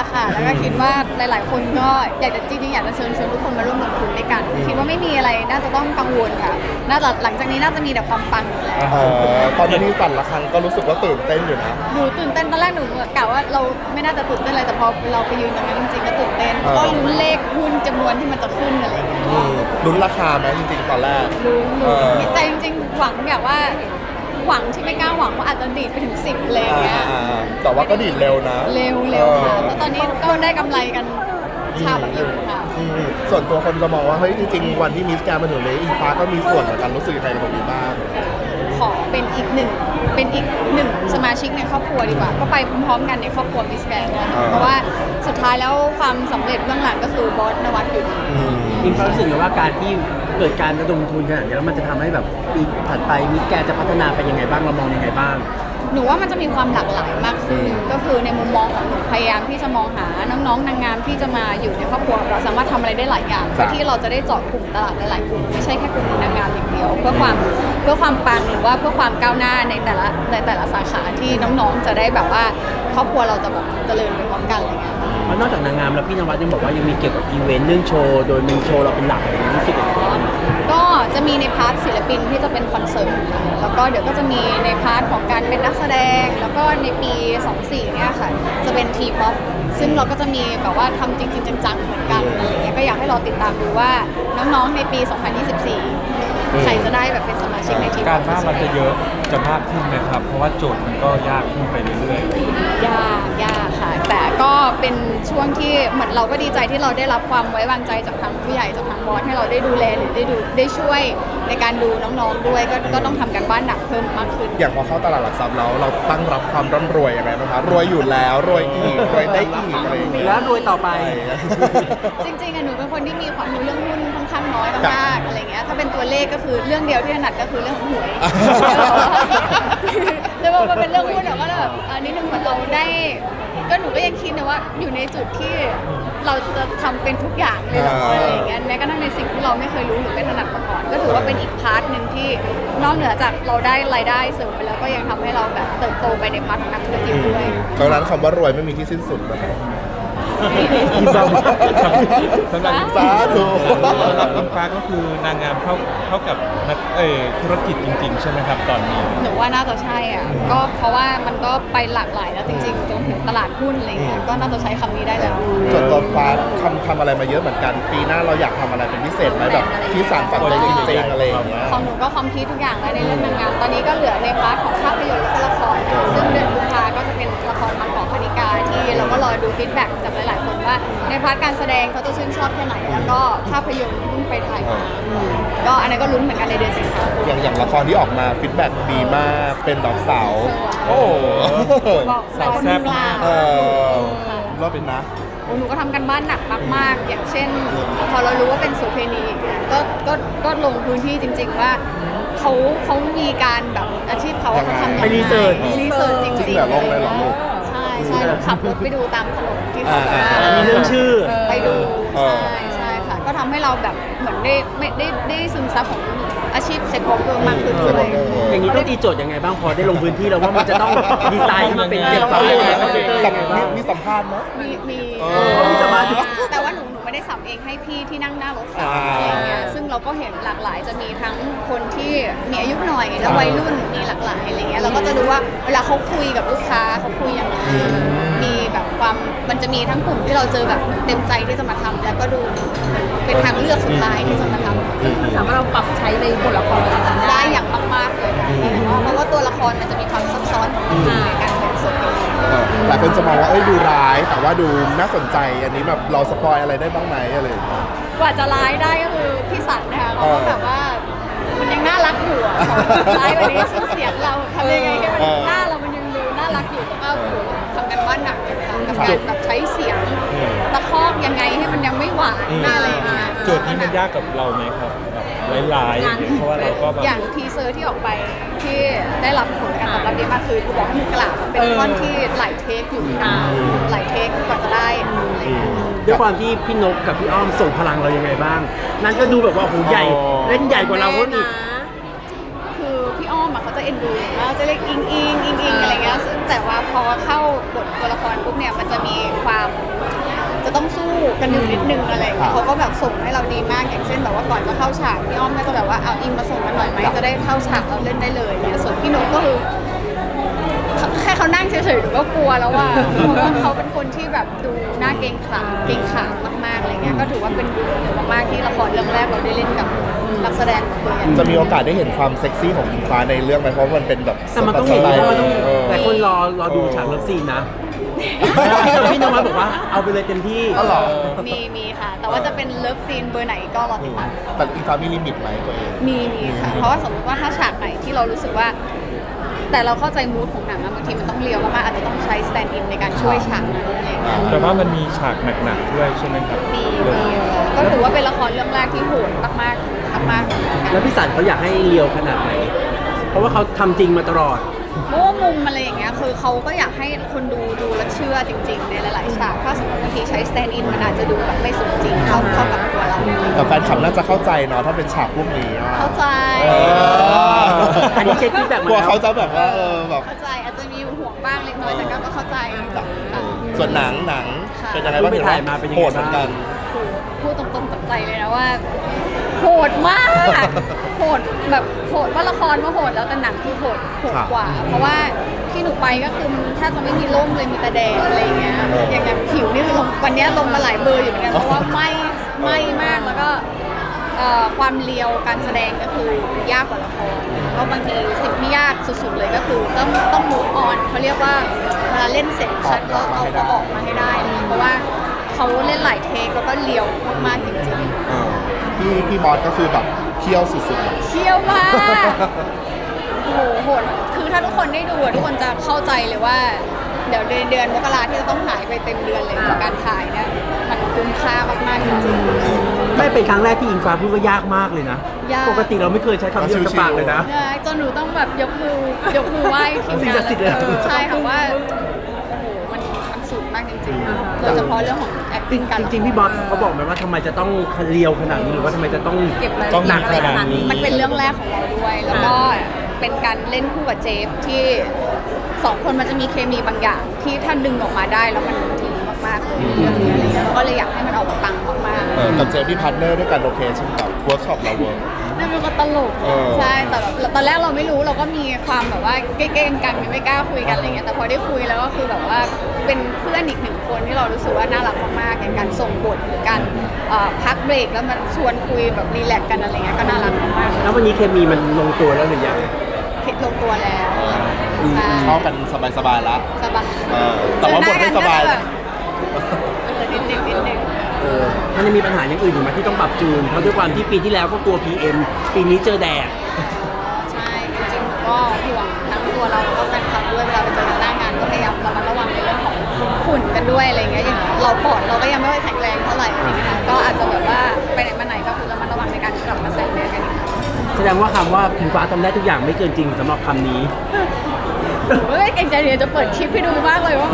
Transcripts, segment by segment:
ค่ะแล้วก็คิดว่าหลายๆคนก็อยากจะจริงๆอยากจะเชิญชวนทุกคนมาร่วมลงทุนด้วยกันคิดว่าไม่มีอะไรน่าจะต้องกังวลค่ะน่าจะหลังจากนี้น่าจะมีแต่ความปังอยู่แล้วตอนที่สั่นระฆังก็รู้สึกว่าตื่นเต้นอยู่นะหนูตื่นเต้นตอนแรกหนูกะว่าเราไม่น่าจะตื่นเต้นอะไรแต่พอเราไปยืนตรงนั้นจริงๆก็ตื่นเต้นก็ลุ้นเลขหุ้นจำนวนที่มันจะขึ้นอะไรอย่างเงี้ยลุ้นราคาไหมจริงๆตอนแรกลุ้นใจจริงๆหวังแบบว่าหวังที่ไม่กล้าหวังว่าอาจจะดีดไปถึง10เลยอย่างเงี้ยแต่ว่าก็ดีดเร็วนะเร็วค่ะแล้วตอนนี้ก็ได้กำไรกันฉ่ำอยู่ค่ะส่วนตัวคนจะมองว่าเฮ้ยจริงๆวันที่มิสแกรนด์มาถึงเลยอิงฟ้าก็มีส่วนเหมือนกันรู้สึกยังไงกับตรงนี้บ้างขอเป็นอีกหนึ่งสมาชิกในครอบครัวดีกว่าก็ไปพร้อมๆกันในครอบครัวมิสแกรนด์เพราะว่าสุดท้ายแล้วความสำเร็จเบื้องหลังก็คือบอสนวัตอยู่ดีอิงฟ้ารู้สึกว่าการที่เกิดการระดมทุนขนาดนี้แล้วมันจะทำให้แบบปีถัดไปมิสแกรนด์จะพัฒนาไปยังไงบ้างเรามองยังไงบ้างหนูว่ามันจะมีความหลากหลายมากขึ้นก็คือในมุมมองของหนูพยายามที่จะมองหาน้องๆนางงามที่จะมาอยู่ในครอบครัวเราสามารถทำอะไรได้หลายอย่างเพื่อที่เราจะได้เจาะกลุ่มตลาดหลายๆกลุ่มไม่ใช่แค่กลุ่มนางงามอย่างเดียวเพื่อความปังหรือว่าเพื่อความก้าวหน้าในแต่ละสาขาที่น้องๆจะได้แบบว่าครอบครัวเราจะแบบเจริญไปพร้อมกันอะไรเงี้ยเพราะนอกจากนางงามแล้วพี่นวัดยังบอกว่ายังมีเกี่ยวกับอีเวนต์เรื่องโชว์โดยมีโชว์เราเป็นหลักอะไรอย่างนี้รู้สึกยังไงก็จะมีในพาร์ทศิลปินที่จะเป็นคอนเสิร์ตค่ะแล้วก็เดี๋ยวก็จะมีในพาร์ทของการเป็นนักแสดงแล้วก็ในปี 24 เนี่ยค่ะจะเป็นทีป๊อปซึ่งเราก็จะมีแบบว่าทำจริงๆจังๆเหมือนกันอะไรอย่างเงี้ยก็อยากให้เราติดตามดูว่าน้องๆในปี 2024 ใครจะได้แบบเป็นสมาชิกในทีป๊อปการบ้านมันจะเยอะจะมากขึ้นไหมครับเพราะว่าโจทย์มันก็ยากขึ้นไปเรื่อยๆยากค่ะแต่ก็เป็นช่วงที่เหมือนเราก็ดีใจที่เราได้รับความไว้วางใจจากทางผู้ใหญ่จากทางบอสให้เราได้ดูแลหรือได้ช่วยในการดูน้องๆด้วยก็ต้องทำกันบ้านหนักเพิ่มมากขึ้นอย่างพอเข้าตลาดหลักทรัพย์แล้วเราตั้งรับความร่ำรวยยังไงบ้างคะรวยอยู่แล้วรวยอีกรวยได้อีกอะไรอย่างเงี้ยแล้วรวยต่อไปจริงๆหนูเป็นคนที่มีความรู้เรื่องหุ้นค่อนข้างน้อยมากๆอะไรเงี้ยถ้าเป็นตัวเลขก็คือเรื่องเดียวที่ถนัดก็คือเรื่องหวยเลยว่ามันเป็นเรื่องหุ้นแต่ว่าแบบนิดนึงเหมือนเราได้ก็หนูก็ยังคิดนะว่าอยู่ในจุดที่เราจะทำเป็นทุกอย่างเลยหรออะไรอย่างเงี้ยแม้กระทั่งในสิ่งที่เราไม่เคยรู้หรือไม่ถนัดมาก่อนก็ถือว่าเป็นอีกพาร์ทนึงที่นอกเหนือจากเราได้รายได้เสริมไปแล้วก็ยังทำให้เราแบบเติบโตไปในพาร์ทของนักธุรกิจด้วยตอนนั้นคำว่ารวยไม่มีที่สิ้นสุดนะครับสำหรับสาธุอิงฟ้าก็คือนางงามเท่ากับนักธุรกิจจริงๆใช่ไหมครับตอนนี้หนูว่าน่าจะใช่อ่ะก็เพราะว่ามันก็ไปหลากหลายแล้วจริงๆจนถึงตลาดหุ้นอะไรเงี้ยก็น่าจะใช้คำนี้ได้แล้วส่วนตัวฟ้าทำอะไรมาเยอะเหมือนกันปีหน้าเราอยากทำอะไรเป็นพิเศษไหมแบบที่สานฝันใจจริงๆอะไรอย่างเงี้ยของหนูก็คอมพิวทุกอย่างแล้วในเรื่องนางงามตอนนี้ก็เหลือในพาร์ทของภาพยนตร์และละครซึ่งเดือนกุมภาก็จะเป็นละครมังกรคณิกาที่เราก็รอดูฟีดแบ็กจากหลายๆคนว่าในพาร์ทการแสดงเขาจะชื่นชอบแค่ไหนแล้วก็ภาพยนตร์ที่เพิ่งไปถ่ายมาก็อันนั้นก็ลุ้นเหมือนกันในเดือนสิงหาคมอย่างละครที่ออกมาฟีดแบ็กดีมากเป็นดอกสาวโอ้สาวแซ่บรอบเป็นนะหนูก็ทำกันบ้านหนักมากๆอย่างเช่นพอเรารู้ว่าเป็นโสเภณีก็ลงพื้นที่จริงๆว่าเขามีการแบบอาชีพเขาทำไปรีเสิร์ชจริงๆแบบลงเลยหรอใช่ขับรถไปดูตามถนนที่เขามีเรื่องชื่อไปดูใช่ค่ะก็ทำให้เราแบบเหมือนได้ซึมซับของอาชีพเซ็กโบเกอร์มากขึ้นเลยอย่างนี้ต้องตีโจทย์ยังไงบ้างพอได้ลงพื้นที่แล้วว่ามันจะต้องดีไซน์มาเป็นเด็กฟ้ามีสัมภาษณ์ไหมมีสัมภาษณ์แต่ว่าหนูไม่ได้สัมเองให้พี่ที่นั่งหน้ารถอะไรอย่างเงี้ยซึ่งเราก็เห็นหลากหลายจะมีทั้งคนที่มีอายุหน่อยและวัยรุ่นมีหลากหลายอะไรเงี้ยเราก็จะดูว่าเวลาเขาคุยกับลูกค้าเขาคุยยังไงมีแบบความมันจะมีทั้งกลุ่มที่เราเจอแบบเต็มใจที่จะมาทำแล้วก็ดูเป็นทางเลือกสุดท้ายที่จะมาทำสามารถเราปรับใช้ในบทละครได้อย่างมากๆเลยค่ะเพราะว่าตัวละครมันจะมีความซับซ้อนในการเป็นส่วนหลายคนจะมองว่าดูร้ายแต่ว่าดูน่าสนใจอันนี้แบบเราสปอยอะไรได้บ้างไหมอะไรกว่าจะร้ายได้ก็คือพี่สันนะคะเขาก็แบบว่ามันยังน่ารักอยู่ร้ายวันนี้ซึ่งเสียงเราทำยังไงให้มันหน้าเรามันยังดูน่ารักอยู่แล้วก็ทำกันบ้านหนักเลยค่ะกับการแบบใช้เสียงตะคอกยังไงให้มันยังไม่หวานอะไรอย่างเงี้ยโจทย์นี้มันยากกับเราไหมครับหลายๆเพราะว่าเราก็อย่างทีเซอร์ที่ออกไปที่ได้รับผลการตอบรับดีมากคือบอกให้กล่าวเป็นท่อนที่หลายเทคอยู่หลายเทคกว่าจะได้ด้วยความที่พี่นกกับพี่อ้อมส่งพลังเรายังไงบ้างนั่นก็ดูแบบว่าโหใหญ่เล่นใหญ่กว่าเราอีกคือพี่อ้อมเขาจะเอ็นดูดูเราจะเรียกอิงอิงอิงอิงอะไรเงี้ยซึ่งแต่ว่าพอเข้าบทตัวละครปุ๊บเนี่ยมันจะมีความจะต้องสู้กันอยู่นิดนึงอะไรอย่างเงี้ยเขาก็แบบส่งให้เราดีมากอย่างเช่นแบบว่าก่อนจะเข้าฉากพี่อ้อมก็จะแบบว่าเอาอิงมาส่งกันหน่อยไหมจะได้เข้าฉากเราเล่นได้เลยเนี่ยส่วนพี่นุ๊กก็คือแค่เขานั่งเฉยๆหนูก็กลัวแล้วว่าเพราะว่าเขาเป็นคนที่แบบดูหน้าเกรงขามมากๆอะไรเงี้ยก็ถือว่าเป็นบุญมากๆที่ละครเรื่องแรกเราได้เล่นกับนักแสดงตัวใหญ่จะมีโอกาสได้เห็นความเซ็กซี่ของอิงฟ้าในเรื่องไหมเพราะมันเป็นแบบแต่มันต้องเห็นเพราะมันต้องเแต่คนรอดูฉากเลิฟซีนนะพี่นวัดบอกว่าเอาไปเลยเต็มที่อ๋อเหรอมีค่ะ แต่ว่าจะเป็นเลิฟซีนเบอร์ไหนก็รอติดตามแต่อิงฟ้ามีลิมิตไหมตัวเองมีค่ะ เพราะว่าสมมติว่าถ้าฉากไหนที่เรารู้สึกว่า แต่เราเข้าใจมูดของหนังอะบางทีมันต้องเลียวมากๆอาจจะต้องใช้สแตนด์อินในการช่วยฉากนั้นอะไรอย่างเงี้ยแต่ว่ามันมีฉากหนักๆด้วยใช่ไหมครับมีก็ถือว่าเป็นละครเรื่องแรกที่โหดมากๆมากๆเหมือนกันแล้วพี่สันเขาอยากให้เลียวขนาดไหน เพราะว่าเขาทำจริงมาตลอดเพราะว่ามุมอะไรอย่างเงี้ยคือเขาก็อยากให้คนดูและเชื่อจริงๆในหลายๆฉากถ้าสมมติบางทีใช้สแตนด์อินมันอาจจะดูแบบไม่สมจริงเท่ากับตัวเราแต่แฟนคลับน่าจะเข้าใจเนาะถ้าเป็นฉากพวกนี้อะเข้าใจอันนี้เช็คฟีดแบ็กกลัวมาแล้วเขาจะแบบว่าแบบเข้าใจอาจจะมีห่วงบ้างเล็กน้อยแต่ก็เข้าใจค่ะส่วนหนังค่ะเป็นยังไงบ้างไปถ่ายมาเป็นยังไงโหดเหมือนกันพูดตรงๆกับใจเลยนะว่าโหดมาก โหดแบบโหดว่าละครก็โหดแล้วแต่หนังคือโหดกว่า เพราะว่าที่หนูไปก็คือมันแทบจะไม่มีร่มเลยมีแต่แดดอะไรอย่างเงี้ยอย่างแบบผิวนี่คือลงวันนี้ลงมาหลายเบอร์อยู่เหมือนกันเพราะว่าไหม้มากแล้วก็ความเลียวการแสดงก็คือยากกว่าละครเพราะบางทีสิ่งที่ยากสุดๆเลยก็คือต้องมูฟออนเขาเรียกว่าเวลาเล่นเสร็จชัดก็เอาออกมาให้ได้เพราะว่าเขาเล่นหลายเทคแล้วก็เลียวมากๆจริงๆพี่มอสก็คือแบบเคี่ยวสุดๆเชี่ยวมากโอ้โหโหดคือถ้าทุกคนได้ดูอะทุกคนจะเข้าใจเลยว่า เดี๋ยวเดือนมกราที่จะต้องหายไปเต็มเดือนเลยกับการถ่ายเนี่ยมันคุ้มค่ามากๆจริงไม่เป็นครั้งแรกที่อิงฟ้าพูดว่ายากมากเลยนะยากปกติเราไม่เคยใช้คำเดียวกับปากเลยนะๆใช่จนหนูต้องแบบยกมือไหว้ทีมสิ่งงาศันกดิ์สิทธิ์เลยใช่ค่ะว่าโอ้โหมันสุดมากจริงๆโดยเฉพาะเรื่องของ acting การจริงๆพี่บอสเขาบอกไหมว่าทำไมจะต้องเลียวขนาดนี้หรือว่าทำไมจะต้องต้องหนักขนาดนี้มันเป็นเรื่องแรกของเราด้วย แล้วก็เป็นการเล่นคู่กับเจฟที่สองคนมันจะมีเคมีบางอย่างที่ถ้าดึงออกมาได้แล้วมันดีมากๆเลยเรื่องนี้อะไรเงี้ยก็เลยอยากให้มันออกมาปังมากๆกับเจมี่พาร์ทเนอร์ด้วยกันโลเคชั่นแบบเวิร์กช็อปเราเวิร์กนั่นมันก็ตลก ใช่แต่แบบตอนแรกเราไม่รู้เราก็มีความแบบว่าเก้งๆกันไม่กล้าคุยกันอะไรเงี้ยแต่พอได้คุยแล้วก็คือแบบว่าเป็นเพื่อนอีกหนึ่งคนที่เรารู้สึกว่าน่ารักมากๆอย่างการส่งบทหรือการพักเบรกแล้วมาชวนคุยแบบรีแลกซ์กันอะไรเงี้ยก็น่ารักมากแล้ววันนี้เคมีมันลงตัวแล้วหรือยังคิดลงตัวแล้วใช่เข้ากันสบายๆละสบายแต่ว่าบทไม่สบายนิดนึงมันจะมีปัญหาอย่างอื่นอยู่ไหมที่ต้องปรับจูน เพราะด้วยความที่ปีที่แล้วก็กลัว PM ปีนี้เจอแดดใช่จริงๆก็ห่วงทั้งตัวเราแล้วก็แฟนคลับด้วยเวลาไปเจอกันหน้างานก็พยายามระมัดระวังในเรื่องของฝุ่นกันด้วยอะไรเงี้ยอย่างเราปอดเราก็ยังไม่ค่อยแข็งแรงเท่าไหร่อะไรเงี้ยก็อาจจะแบบว่าไปไหนมาไหนก็คือระมัดระวังในการกลับมาใส่แมสกันอีกแสดงว่าคำว่าอิงฟ้าทำได้ทุกอย่างไม่เกินจริงสำหรับคำนี้เฮ้ยเก่งใจเดียวจะเปิดคลิปให้ดูมากเลยว่า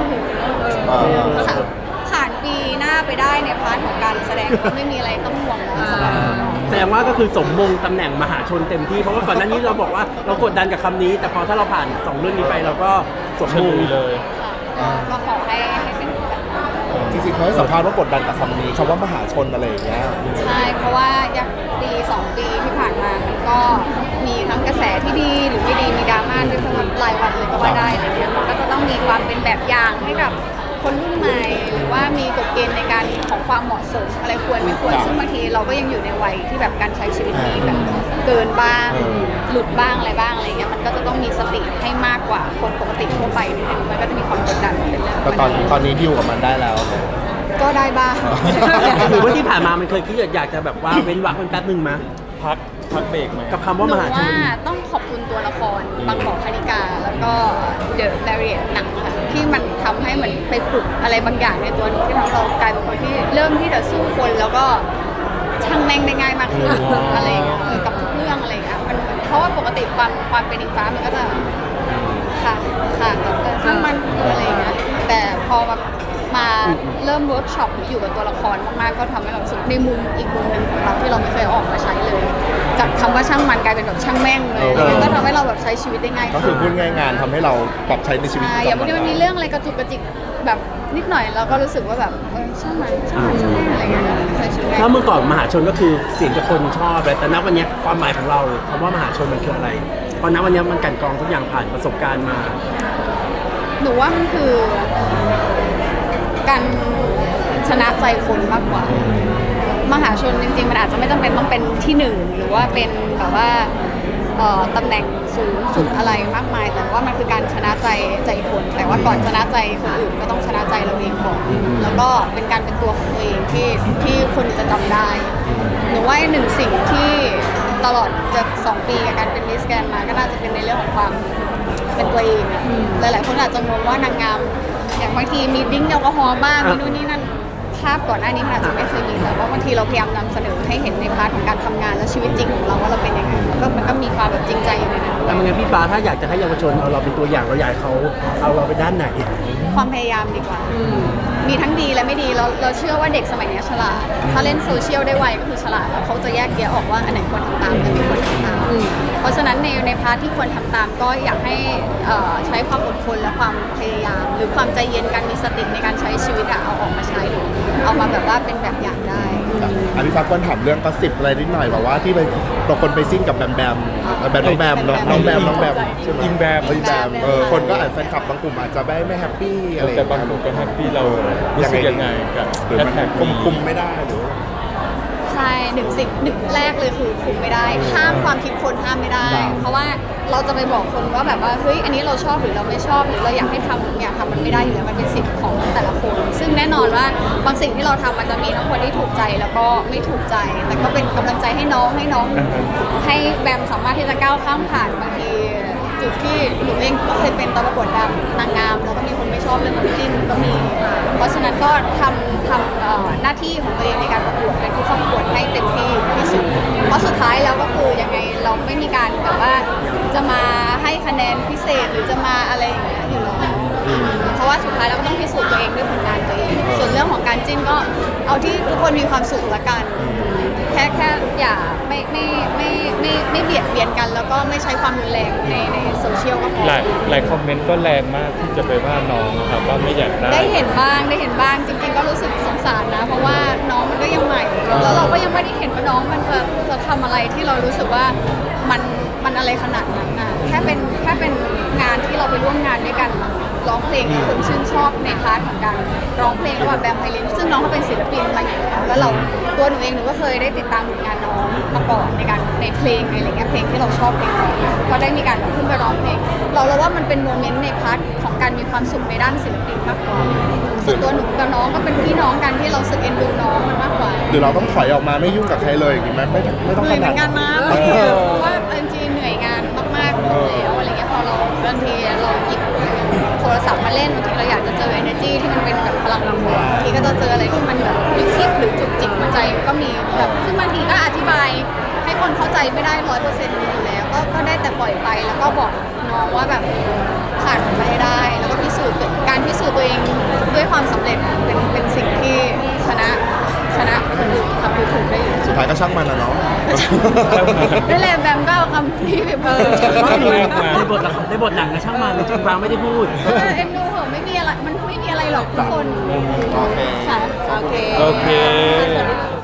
ผ่านปีหน้าไปได้เนี่ยพาร์ทของการแสดงก็ไม่มีอะไรต้องห่วงแล้วสำหรับแสดงว่าก็คือสมมงตำแหน่งมหาชนเต็มที่ เพราะว่าก่อนหน้านี้เราบอกว่าเรากดดันกับคำนี้ แต่พอถ้าเราผ่าน2เรื่องนี้ไปเราก็สมเฉมลงยเลยก็ขอให้เป็นแบบนั้นจริงๆเขาให้สัมภาษณ์ว่ากดดันกับคำนี้คำว่ามหาชนอะไรอย่างเงี้ยใช่เพราะว่าอย่างปี2 ปีที่ผ่านมามันก็มีทั้งกระแสที่ดีหรือไม่ดีมีดราม่าด้วยทั้งรายวันเลยก็ว่าได้อะไรเงี้ยมันก็จะต้องมีความเป็นแบบอย่างให้กับคนรุ่นใหม่หรือว่ามีกฎเกณฑ์ในการของความเหมาะสมอะไรควรไม่ควรซึ่งบางทีเราก็ยังอยู่ในวัยที่แบบการใช้ชีวิตมีแบบเกินบ้างหลุดบ้างอะไรบ้างอะไรเงี้ยมันก็จะต้องมีสติให้มากกว่าคนปกติทั่วไปนิดนึงมันก็จะมีความกดดันเป็นเรื่องแต่ตอนนี้ดิวกับมันได้แล้วก็ได้บ้างหรือว่าที่ผ่านมามันเคยคิดอยากจะแบบว่าเว้นวรรคเป็นแป๊บหนึ่งมั้ยพักเบรกไหมกับคำหว่านูมหาชนว่าต้องขอบคุณตัวละครบางกอกคณิกาแล้วก็เดอะแบรียหนังค่ะที่มันทำให้เหมือนไปปลุกอะไรบางอย่างในตัวหนูที่ทำให้เรากลายเป็นคนที่เริ่มที่จะสู้คนแล้วก็ช่างแม่งได้ง่ายมากขึ้นอะไรอย่างเงี้ยกับทุกเรื่องอะไรอย่างเงี้ยมันเพราะว่าปกติความเป็นอิงฟ้ามันก็จะค่ะแบบช่างมันอะไรอย่างเงี้ยแต่พอมามาเริ่มเวิร์กช็อปหรืออยู่กับตัวละครมากๆก็ทำให้เรารู้สึกในมุมอีกมุมหนึ่งของเราที่เราไม่เคยออกมาใช้เลยจากคำว่าช่างมันกลายเป็นแบบช่างแม่งเลยก็ทำให้เราแบบใช้ชีวิตได้ง่ายก็ขึ้คือน พูดง่ายงานทำให้เราปรับใช้ในชีวิตอย่างบางทีมันมีเรื่องอะไรกระจุกกระจิกแบบนิดหน่อยเราก็รู้สึกว่าแบบช่างมันอะไรอย่างเงี้ยใช้ชีวิตง่ายถ้าเมื่อก่อนมหาชนก็คือเสียงจากคนชอบแต่ณวันนี้ความหมายของเราคำว่ามหาชนมันคืออะไรเพราะณวันนี้มันกลั่นกรองทุกอย่างผ่านประสบการณ์มาหนูว่ามันคือการชนะใจคนมากกว่ามหาชนจริงๆมันอาจจะไม่จำเป็นต้องเป็นที่หนึ่งหรือว่าเป็นแบบว่าตำแหน่งสูงสุดอะไรมากมายแต่ว่ามันคือการชนะใจคนแต่ว่าก่อนชนะใจคนอื่นก็ต้องชนะใจเราเองก่อนแล้วก็เป็นการเป็นตัวของตัวเองที่คนจะจำได้หนูว่าหนึ่งสิ่งที่ตลอดจะ2 ปีกับการเป็นมิสแกรนด์มาก็น่าจะเป็นในเรื่องของความเป็นตัวเองหลายๆคนอาจจะงงว่านางงามอย่างบางทีมีดิ้งแอลกอฮอล์บ้างมีนู่นนี่นั่นภาพก่อนหน้านี้มันอาจจะไม่เคยมีแต่ว่าบางทีเราพยายามนำเสนอให้เห็นในพาร์ทของการทำงานและชีวิตจริงของเราว่าเราเป็นยังไงมันก็มีความแบบจริงใจอยู่ในนั้นด้วแต่ยเมื่อพี่ฟ้าถ้าอยากจะให้เยาวชนเอาเราเป็นตัวอย่างเราอยากให้เขาเอาเราไปด้านไหนความพยายามดีกว่ามีทั้งดีและไม่ดีเราเชื่อว่าเด็กสมัยนี้ฉลาดถ้าเล่นโซเชียลได้ไวก็คือฉลาดแล้วเขาจะแยกแยะออกว่าอันไหนควรทำตามอันไหนไม่ควรทำตามเพราะฉะนั้นในพาร์ทที่ควรทำตามก็อยากให้ใช้ความอดทนและความพยายาม หรือความใจเย็นการมีสติในการใช้ชีวิตเอาออกมาใช้หรือเอามาแบบว่าเป็นแบบอย่างได้พี่ฟ้าควรถามเรื่องกระสิบอะไรนิดหน่อยแบบว่าที่ไปตัวคนไปซิ่งกับแบมน้องแบมใช่ไหมยิงแบมคนก็อาจแฟนคลับบางกลุ่มอาจจะไม่แฮปปี้อะไรแต่บางคนก็แฮปปี้เรารู้สึกยังไงกับหรือมันแฮชแท็กคุมไม่ได้หรือใช่หนึ่งแรกเลยคือคุมไม่ได้ห้ามความคิดคนห้ามไม่ได้ เพราะว่าเราจะไปบอกคนว่าแบบว่าเฮ้ยอันนี้เราชอบหรือเราไม่ชอบหรือเราอยากให้ทำอยากทำมันไม่ได้อยู่แล้วมันเป็นสิทธิ์ของแต่ละคนซึ่งแน่นอนว่าบางสิ่งที่เราทำมันจะมีทั้งคนที่ถูกใจแล้วก็ไม่ถูกใจแต่ก็เป็นกำลังใจให้น้องให้แบมสามารถที่จะก้าวข้ามผ่านบางทีจุดที่หนูเองก็เคยเป็นตอนประกวดนางงามแล้วก็มีคนไม่ชอบเรื่องน้ำจิ้มก็มีเพราะฉะนั้นก็ทำหน้าที่ของตัวเองในการประกวดในทุกประกวดให้เต็มที่ที่สุดเพราะสุดท้ายแล้วก็คือยังไงเราไม่มีการแบบว่าจะมาให้คะแนนพิเศษหรือจะมาอะไรอย่างเงี้ยอยู่แล้วเพราะว่าสุดท้ายเราก็ต้องพิสูจน์ตัวเองด้วยผลงานตัวเองส่วนเรื่องของการจิ้นก็เอาที่ทุกคนมีความสุขละกันแค่อย่าไม่เบียดเบียนกันแล้วก็ไม่ใช้ความรุนแรงในโซเชียลก็พอหลายคอมเมนต์ก็แรงมากที่จะไปว่าน้องนะครับว่าไม่อยากได้เห็นบ้างจริงๆก็รู้สึกสงสารนะเพราะว่าน้องมันก็ยังใหม่แล้วเราก็ยังไม่ได้เห็นว่าน้องมันจะทำอะไรที่เรารู้สึกว่ามันอะไรขนาดนั้นนะแค่เป็นงานที่เราไปร่วมงานด้วยกันร้องเพลงที่คนชื่นชอบในพาร์ทของการร้องเพลงระหว่างแบมไพลินซึ่งน้องก็เป็นศิลปินมาอยู่แล้วเราตัวหนูเองหนูก็เคยได้ติดตามผลงานน้องมาก่อนในเพลงอะไรเงี้ยเพลงที่เราชอบเพลงน้องก็ได้มีการขึ้นไปร้องเพลงเราว่ามันเป็นโมเมนต์ในพาร์ทของการมีความสุขในด้านศิลปินมากกว่าส่วนตัวหนูกับน้องก็เป็นพี่น้องกันที่เราสึกเอ็นดูน้องมันมากกว่าหรือเราต้องถอยออกมาไม่ยุ่งกับใครเลยอย่างนี้ไหมไม่ต้องขนาดงานมาเพราะว่าจริงๆเหนื่อยงานมากๆแล้วอะไรเงี้ยพอเราบางทีเราหยิบโทรศัพท์มาเล่นบางทีเราอยากจะเจอ energy ที่มันเป็นแบบพลังบวกบางทีก็จะเจออะไรที่มันแบบคิดหรือจุกจิกหัวใจก็มีแบบซึ่งบางทีก็อธิบายให้คนเข้าใจไม่ได้100%อยู่แล้วก็ได้แต่ปล่อยไปแล้วก็บอกน้องว่าแบบผ่านไปได้แล้วก็พิสูจน์การพิสูจน์ตัวเองด้วยความสำเร็จเป็นสิ่งที่ชนะคนอื่นทำถูกได้อยู่สุดท้ายก็ช่างมันนะเนาะได้เลยแบมก็เอาคำที่ไปพูดในบทหนังนะช่างมันจริงๆวางไม่ได้พูดเอ็มดูเหอะไม่มีอะไรมันไม่มีอะไรหรอกทุกคนโอเคค่ะโอเค